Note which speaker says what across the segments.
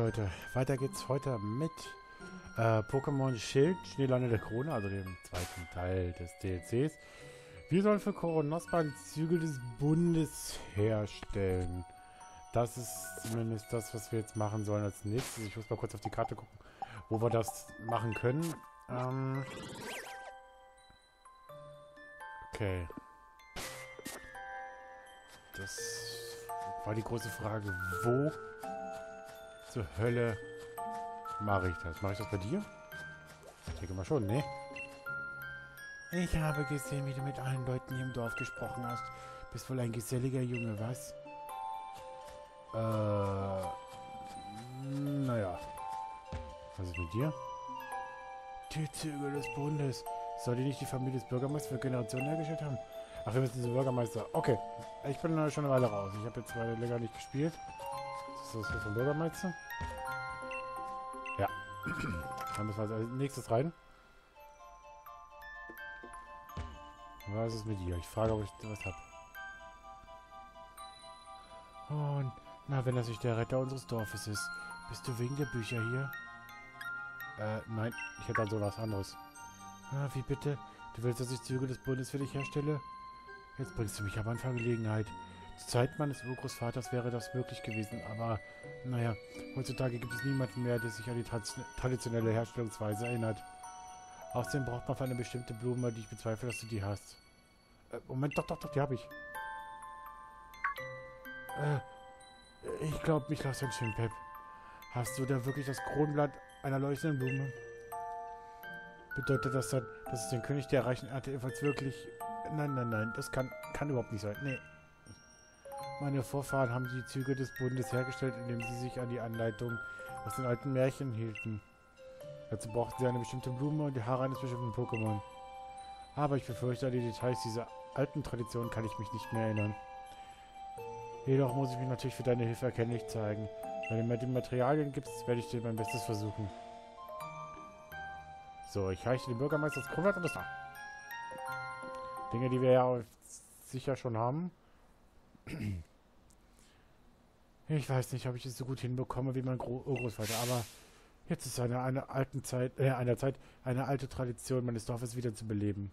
Speaker 1: Leute, weiter geht's heute mit Pokémon Schild, Schneelande der Krone, also dem zweiten Teil des DLCs. Wir sollen für Koronospa die Zügel des Bundes herstellen. Das ist zumindest das, was wir jetzt machen sollen als nächstes. Ich muss mal kurz auf die Karte gucken, wo wir das machen können. Okay. Das war die große Frage, wo zur Hölle mache ich das? Mache ich das bei dir? Ich denke mal schon, ne? Ich habe gesehen, wie du mit allen Leuten hier im Dorf gesprochen hast. Bist wohl ein geselliger Junge, was? Naja. Was ist mit dir? Die Zügel des Bundes. Soll die nicht die Familie des Bürgermeisters für Generationen hergestellt haben? Ach, wir müssen diesen Bürgermeister. Okay. Ich bin schon eine Weile raus. Ich habe jetzt gerade länger nicht gespielt. Ist das vom Bürgermeister? Ja. Dann müssen wir als nächstes rein. Was ist mit dir? Ich frage, ob ich was habe. Oh, na, wenn das nicht der Retter unseres Dorfes ist. Bist du wegen der Bücher hier? Nein. Ich hätte also was anderes. Ah, wie bitte? Du willst, dass ich Züge des Bundes für dich herstelle? Jetzt bringst du mich aber in Verlegenheit. Zur Zeit meines Urgroßvaters wäre das möglich gewesen, aber naja, heutzutage gibt es niemanden mehr, der sich an die traditionelle Herstellungsweise erinnert. Außerdem braucht man für eine bestimmte Blume, die ich bezweifle, dass du die hast. Moment, doch, die habe ich. Ich glaube, mich lass ein schön, Pep. Hast du da wirklich das Kronblatt einer leuchtenden Blume? Bedeutet das dann, dass es den König der reichen Ernte ebenfalls wirklich... Nein, das kann überhaupt nicht sein. Nee. Meine Vorfahren haben die Züge des Bundes hergestellt, indem sie sich an die Anleitung aus den alten Märchen hielten. Dazu brauchten sie eine bestimmte Blume und die Haare eines bestimmten Pokémon. Aber ich befürchte, an die Details dieser alten Tradition kann ich mich nicht mehr erinnern. Jedoch muss ich mich natürlich für deine Hilfe erkennlich zeigen. Wenn du mir die Materialien gibst, werde ich dir mein Bestes versuchen. So, ich reiche dem Bürgermeister das Kronblatt und das da. Dinge, die wir ja sicher schon haben. Ich weiß nicht, ob ich es so gut hinbekomme wie mein Urgroßvater, aber jetzt ist eine alte Tradition meines Dorfes wieder zu beleben.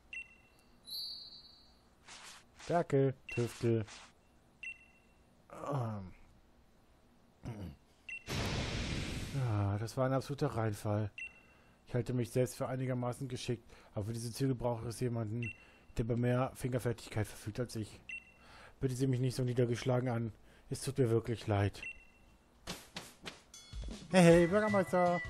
Speaker 1: Ferkel, Tüftel. Ja, das war ein absoluter Reinfall. Ich halte mich selbst für einigermaßen geschickt, aber für diese Züge brauche es jemanden, der über mehr Fingerfertigkeit verfügt als ich. Bitte sieh mich nicht so niedergeschlagen an. Es tut mir wirklich leid. Hey, Bürgermeister!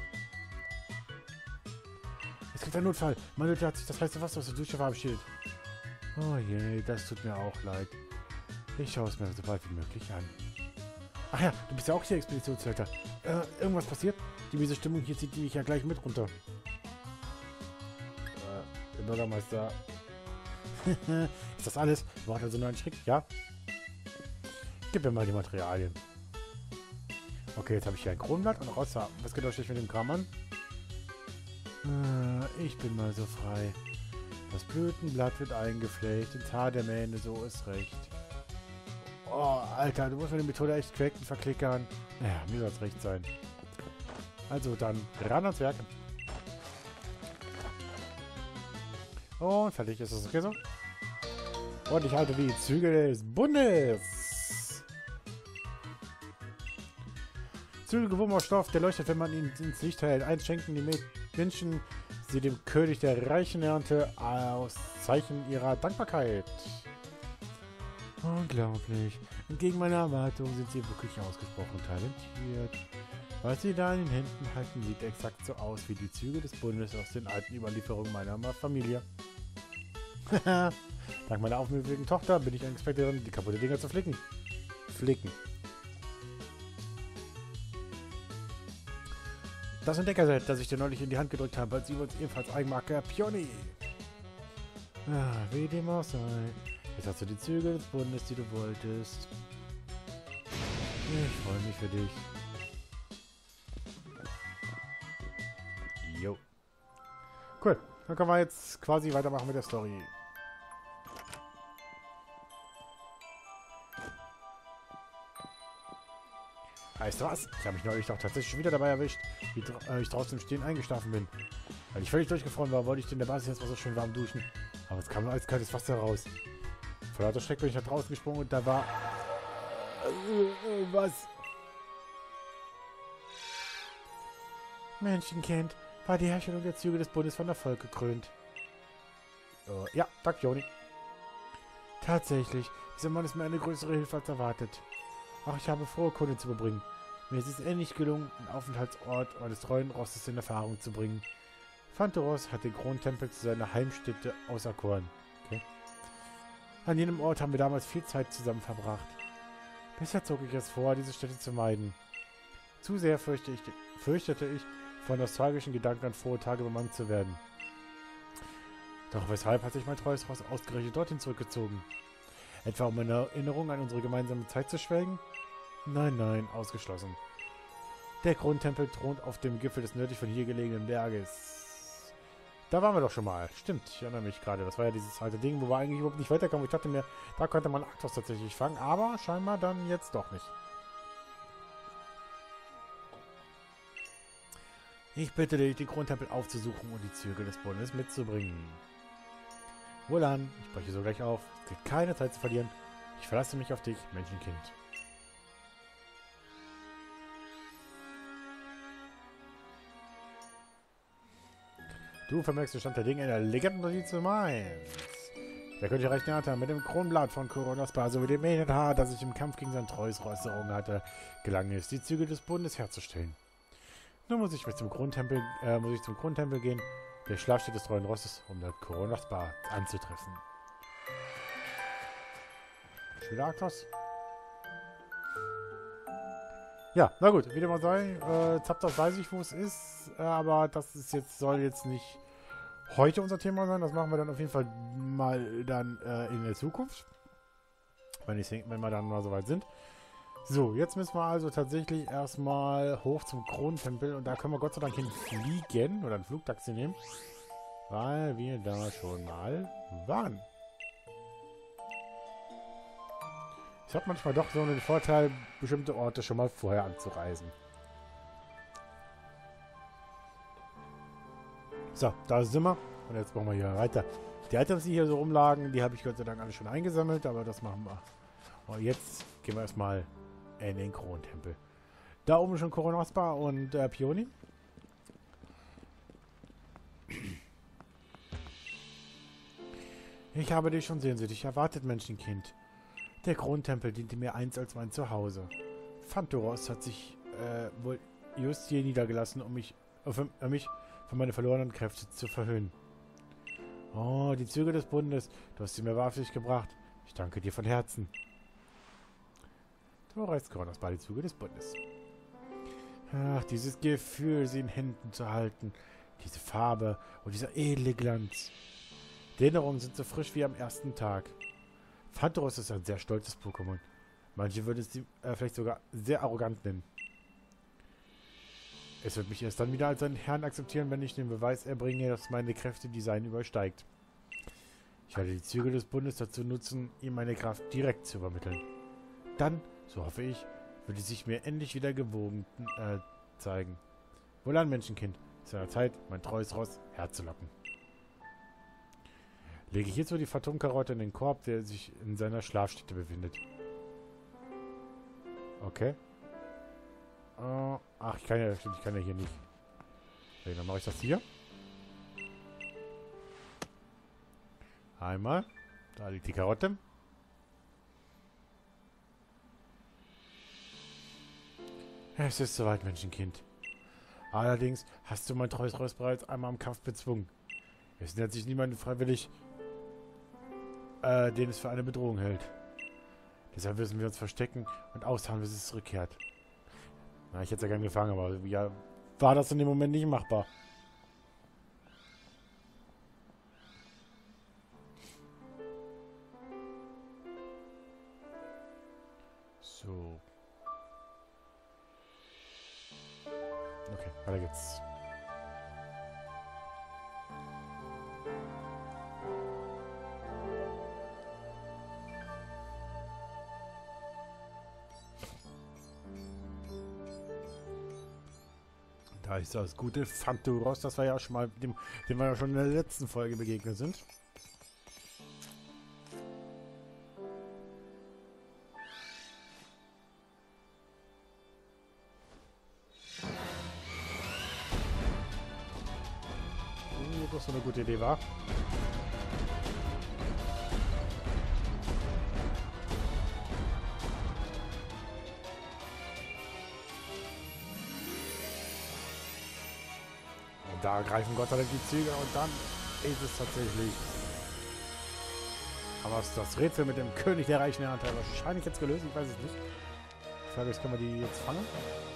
Speaker 1: Es gibt einen Notfall. Meine Mutter hat sich das heiße Wasser aus der Dusche verabschiedet. Oh je, das tut mir auch leid. Ich schaue es mir so bald wie möglich an. Ach ja, du bist ja auch hier Expeditionsleiter. Irgendwas passiert? Die miese Stimmung hier zieht dich ja gleich mit runter. Der Bürgermeister... Ist das alles? War also nur ein Schritt? Ja? Gib mir mal die Materialien. Okay, jetzt habe ich hier ein Kronblatt und raus. Was genau steht mit dem Kram an? Ich bin mal so frei. Das Blütenblatt wird eingeflecht. Ins Haar der Mähne, so ist recht. Oh, Alter, du musst mir die Methode echt cracken, verklickern. Naja, mir soll es recht sein. Also dann, ran ans Werk. Und fertig ist es, okay so? Und ich halte die Zügel des Bundes. Zügelgewurm aus Stoff, der leuchtet, wenn man ihn ins Licht hält. Eins schenken die Menschen sie dem König der reichen Ernte aus Zeichen ihrer Dankbarkeit. Unglaublich. Entgegen meiner Erwartungen sind sie wirklich ausgesprochen talentiert. Was sie da in den Händen halten, sieht exakt so aus wie die Züge des Bundes aus den alten Überlieferungen meiner Familie. Dank meiner aufmüpfigen Tochter bin ich ein Experte darin, die kaputte Dinger zu flicken. Das Entdeckerset, das ich dir neulich in die Hand gedrückt habe, als übrigens ebenfalls Eigenmarke Pioni. Wie dem auch sei. Jetzt hast du die Züge des Bundes, die du wolltest. Ich freue mich für dich. Jo. Cool. Dann können wir jetzt quasi weitermachen mit der Story. Weißt du was? Ich habe mich neulich doch tatsächlich schon wieder dabei erwischt, wie ich draußen im Stehen eingeschlafen bin. Weil ich völlig durchgefroren war, wollte ich in der Basis jetzt mal so schön warm duschen. Aber es kam nur als kaltes Wasser raus. Vor lauter Schreck bin ich nach draußen gesprungen und da war... was? Menschenkind, war die Herstellung der Züge des Bundes von Erfolg gekrönt. Ja, danke, Joni. Tatsächlich, dieser Mann ist mir eine größere Hilfe als erwartet. Ach, ich habe frohe Kunde zu bebringen. Mir ist es endlich gelungen, den Aufenthaltsort meines treuen Rostes in Erfahrung zu bringen. Phantoros hat den Krontempel zu seiner Heimstätte auserkoren. Okay. An jenem Ort haben wir damals viel Zeit zusammen verbracht. Bisher zog ich es vor, diese Stätte zu meiden. Zu sehr fürchtete ich, von nostalgischen Gedanken an frohe Tage bemannt zu werden. Doch weshalb hat sich mein treues Ross ausgerechnet dorthin zurückgezogen? Etwa um in Erinnerung an unsere gemeinsame Zeit zu schwelgen? Nein, nein, ausgeschlossen. Der Krontempel thront auf dem Gipfel des nördlich von hier gelegenen Berges. Da waren wir doch schon mal. Stimmt, ich erinnere mich gerade. Das war ja dieses alte Ding, wo wir eigentlich überhaupt nicht weiterkamen. Ich dachte mir, da könnte man Arctos tatsächlich fangen, aber scheinbar dann jetzt doch nicht. Ich bitte dich, den Krontempel aufzusuchen und die Züge des Bundes mitzubringen. Wohlan, ich breche so gleich auf. Es gilt keine Zeit zu verlieren. Ich verlasse mich auf dich, Menschenkind. Du vermerkst den Stand der Dinge in der Legendennotiz Nummer 1. Der König Reichnata mit dem Kronblatt von Koronospa sowie dem Mähnenhaar, das sich im Kampf gegen sein treues Ross errungen hatte, gelang es, die Züge des Bundes herzustellen. Nun muss ich zum Krontempel gehen, der Schlafstätte des treuen Rosses, um den Koronospa anzutreffen. Wieder Arctos? Ja, na gut, wie dem auch sei. Zapdos weiß ich, wo es ist, aber das ist jetzt, soll jetzt nicht heute unser Thema sein. Das machen wir dann auf jeden Fall mal dann in der Zukunft. Wenn wir dann mal soweit sind. So, jetzt müssen wir also tatsächlich erstmal hoch zum Krontempel und da können wir Gott sei Dank hinfliegen oder ein Flugtaxi nehmen, weil wir da schon mal waren. Es hat manchmal doch so einen Vorteil, bestimmte Orte schon mal vorher anzureisen. So, da sind wir. Und jetzt machen wir hier weiter. Die Items, die hier so rumlagen, die habe ich Gott sei Dank alle schon eingesammelt, aber das machen wir. Und jetzt gehen wir erstmal in den Krontempel. Da oben schon Koronospa und Pioni. Ich habe dich schon sehnsüchtig erwartet, Menschenkind. Der Krontempel diente mir einst als mein Zuhause. Phantoros hat sich wohl just hier niedergelassen, um mich von meinen verlorenen Kräften zu verhöhnen. Oh, die Züge des Bundes, du hast sie mir wahrhaftig gebracht. Ich danke dir von Herzen. Du reißt Koronospa die Züge des Bundes. Ach, dieses Gefühl, sie in Händen zu halten. Diese Farbe und dieser edle Glanz. Die Erinnerungen sind so frisch wie am ersten Tag. Phantoros ist ein sehr stolzes Pokémon. Manche würden es vielleicht sogar sehr arrogant nennen. Es wird mich erst dann wieder als seinen Herrn akzeptieren, wenn ich den Beweis erbringe, dass meine Kräfte die seinen übersteigt. Ich werde die Züge des Bundes dazu nutzen, ihm meine Kraft direkt zu übermitteln. Dann, so hoffe ich, wird es sich mir endlich wieder gewogen zeigen. Wohlan, Menschenkind, es ist an der Zeit, mein treues Ross herzulocken. Lege hierzu die Phantomkarotte in den Korb, der sich in seiner Schlafstätte befindet. Okay. Ach, ich kann ja hier nicht. Okay, dann mache ich das hier. Einmal. Da liegt die Karotte. Es ist soweit, Menschenkind. Allerdings hast du mein treues Ross bereits einmal im Kampf bezwungen. Es nähert sich niemand freiwillig, den es für eine Bedrohung hält. Deshalb müssen wir uns verstecken und ausharren, bis es zurückkehrt. Na, ich hätte es ja gern gefangen, aber ja, war das in dem Moment nicht machbar. So. Okay, weiter geht's. Da ist das gute Phanturos, das war ja schon mal, dem wir ja schon in der letzten Folge begegnet sind. Das so eine gute Idee war. Und da greifen Gott sei Dank die Züge und dann ist es tatsächlich. Aber ist das Rätsel mit dem König der reichen Ernte wahrscheinlich jetzt gelöst? Ich weiß es nicht. Die Frage ist, können wir die jetzt fangen?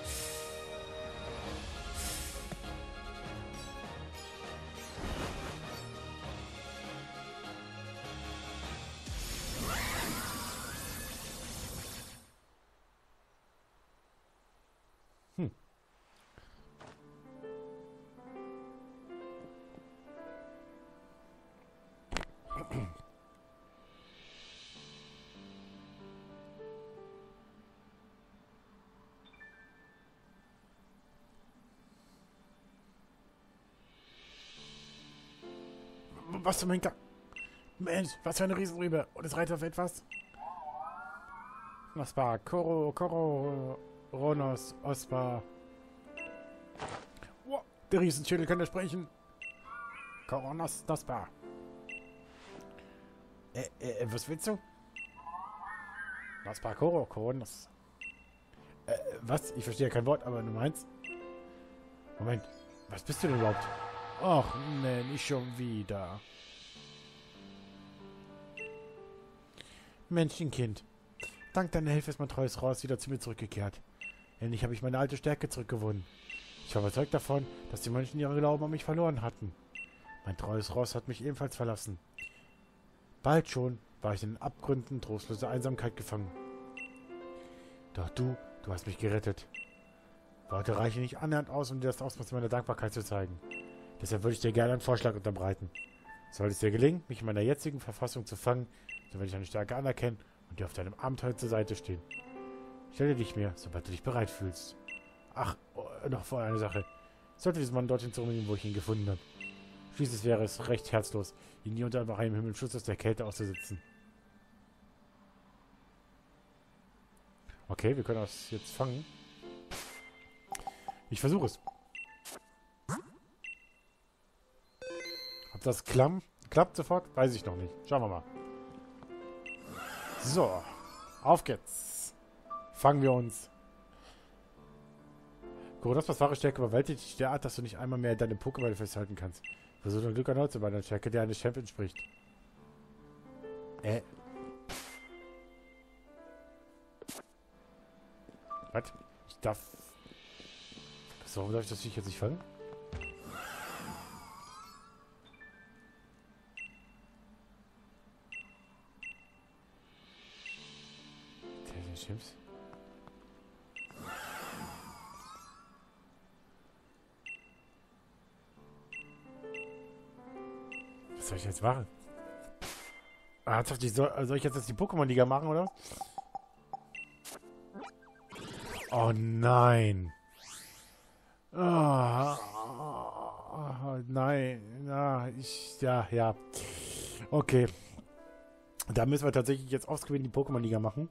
Speaker 1: Was zum Henker? Mensch, was für eine Riesenrübe. Und es reitet auf etwas? Ospa, Koro, Ronos, Ospa. Oh, der Riesenschädel könnte sprechen. Koronos, Ospa. Was willst du? Ospa, Koronos. Was? Ich verstehe kein Wort, aber du meinst? Moment, was bist du denn überhaupt? Ach, nee, nicht schon wieder. Menschenkind. Dank deiner Hilfe ist mein treues Ross wieder zu mir zurückgekehrt. Endlich habe ich meine alte Stärke zurückgewonnen. Ich war überzeugt davon, dass die Menschen ihren Glauben an mich verloren hatten. Mein treues Ross hat mich ebenfalls verlassen. Bald schon war ich in den Abgründen trostloser Einsamkeit gefangen. Doch du hast mich gerettet. Worte reichen nicht annähernd aus, um dir das Ausmaß meiner Dankbarkeit zu zeigen. Deshalb würde ich dir gerne einen Vorschlag unterbreiten. Sollte es dir gelingen, mich in meiner jetzigen Verfassung zu fangen, so werde ich deine Stärke anerkennen und dir auf deinem Abenteuer zur Seite stehen. Stelle dich mir, sobald du dich bereit fühlst. Ach, noch vorher eine Sache. Sollte dieser Mann dorthin zurückgehen, wo ich ihn gefunden habe. Schließlich wäre es recht herzlos, ihn nie unter einem Himmel Schutz aus der Kälte auszusitzen. Okay, wir können das jetzt fangen. Ich versuche es. Ob das klappt sofort? Weiß ich noch nicht. Schauen wir mal. So, auf geht's. Fangen wir uns. Koronospas wahre Stärke überwältigt dich derart, dass du nicht einmal mehr deine Pokéball festhalten kannst. Versuch dein Glück erneut bei deiner Stärke, der eines Champions entspricht. Was? Ich darf... Warum darf ich das Viech jetzt nicht fangen? Chips. Was soll ich jetzt machen? Soll ich jetzt die Pokémon-Liga machen, oder? Oh nein. Oh, nein. Ja. Okay. Da müssen wir tatsächlich jetzt offscreen die Pokémon-Liga machen.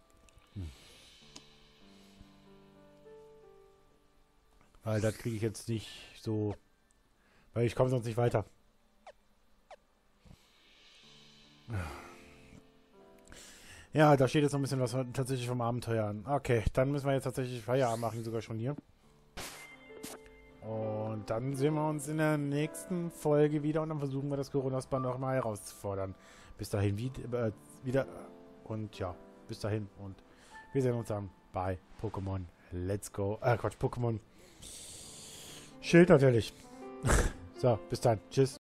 Speaker 1: Weil das kriege ich jetzt nicht so... Weil ich komme sonst nicht weiter. Ja, da steht jetzt noch ein bisschen was tatsächlich vom Abenteuer an. Okay, dann müssen wir jetzt tatsächlich Feierabend machen, sogar schon hier. Und dann sehen wir uns in der nächsten Folge wieder und dann versuchen wir das Koronospas noch mal herauszufordern. Bis dahin wieder und ja, bis dahin und wir sehen uns dann bei Pokémon Let's Go. Pokémon Schild natürlich. So, bis dann. Tschüss.